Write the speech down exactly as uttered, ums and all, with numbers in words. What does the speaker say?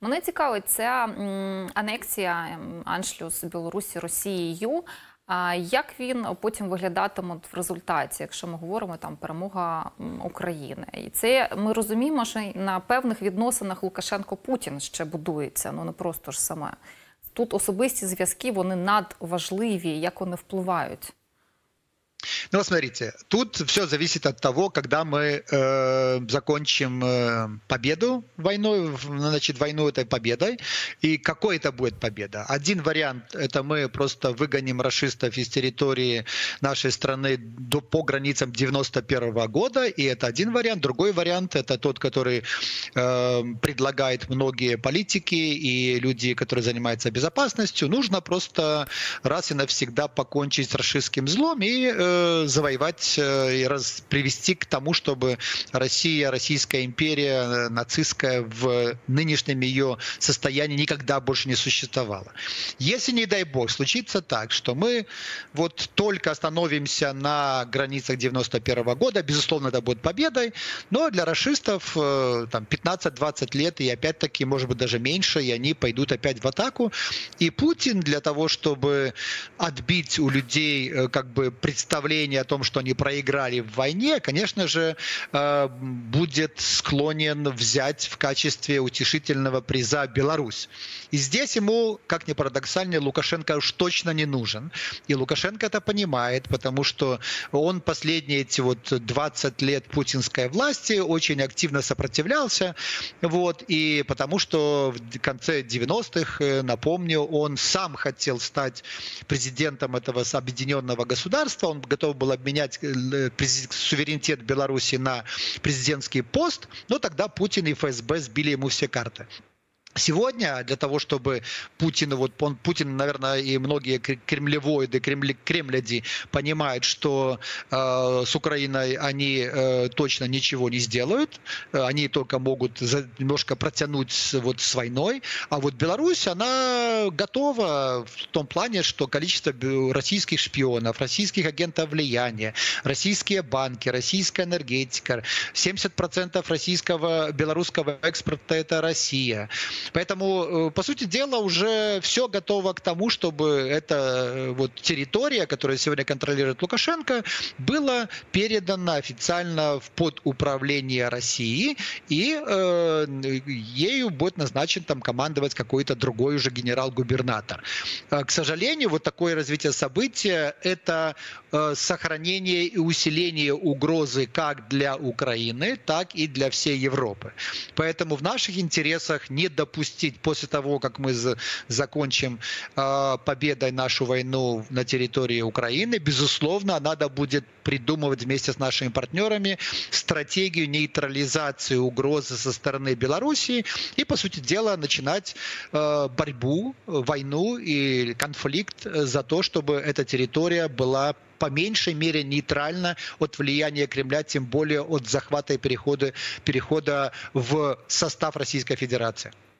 Мене цікавить ця м, анексія, м, аншлюз Білорусі Росією. А як він потім виглядатиме в результаті, якщо ми говоримо там перемога м, України? І це ми розуміємо, що на певних відносинах Лукашенко-Путін ще будується, ну не просто ж саме. Тут особисті зв'язки, вони надважливі, як вони впливають. Ну, смотрите, тут все зависит от того, когда мы э, закончим э, победу войной, значит, войну этой победой, и какой это будет победа. Один вариант – это мы просто выгоним рашистов из территории нашей страны до, по границам девяносто первого года, и это один вариант. Другой вариант – это тот, который э, предлагают многие политики и люди, которые занимаются безопасностью. Нужно просто раз и навсегда покончить с рашистским злом и э, завоевать и раз, привести к тому, чтобы Россия, Российская империя, нацистская в нынешнем ее состоянии никогда больше не существовала. Если, не дай бог, случится так, что мы вот только остановимся на границах девяносто первого года, безусловно, это будет победой, но для рашистов там пятнадцать-двадцать лет, и опять-таки, может быть, даже меньше, и они пойдут опять в атаку. И Путин для того, чтобы отбить у людей как бы представление о том, что они проиграли в войне, конечно же, будет склонен взять в качестве утешительного приза Беларусь. И здесь ему, как ни парадоксально, Лукашенко уж точно не нужен. И Лукашенко это понимает, потому что он последние эти вот двадцать лет путинской власти очень активно сопротивлялся. Вот, и потому что в конце девяностых, напомню, он сам хотел стать президентом этого объединенного государства. Он готов был обменять суверенитет Беларуси на президентский пост, но тогда Путин и эф эс бэ сбили ему все карты. Сегодня для того, чтобы Путин, вот он, Путин, наверное, и многие кремлевоиды, кремли, кремляди понимают, что э, с Украиной они э, точно ничего не сделают, они только могут за, немножко протянуть вот с войной, а вот Беларусь, она готова в том плане, что количество российских шпионов, российских агентов влияния, российские банки, российская энергетика, семьдесят процентов российского, белорусского экспорта – это Россия. Поэтому, по сути дела, уже все готово к тому, чтобы эта вот территория, которую сегодня контролирует Лукашенко, была передана официально в подуправление России, и э, ею будет назначен там командовать какой-то другой уже генерал-губернатор. К сожалению, вот такое развитие события – это э, сохранение и усиление угрозы как для Украины, так и для всей Европы. Поэтому в наших интересах не допустить Пустить после того, как мы за, закончим э, победой нашу войну на территории Украины, безусловно, надо будет придумывать вместе с нашими партнерами стратегию нейтрализации угрозы со стороны Белоруссии и, по сути дела, начинать э, борьбу, войну и конфликт за то, чтобы эта территория была по меньшей мере нейтрально от влияния Кремля, тем более от захвата и перехода, перехода в состав Российской Федерации.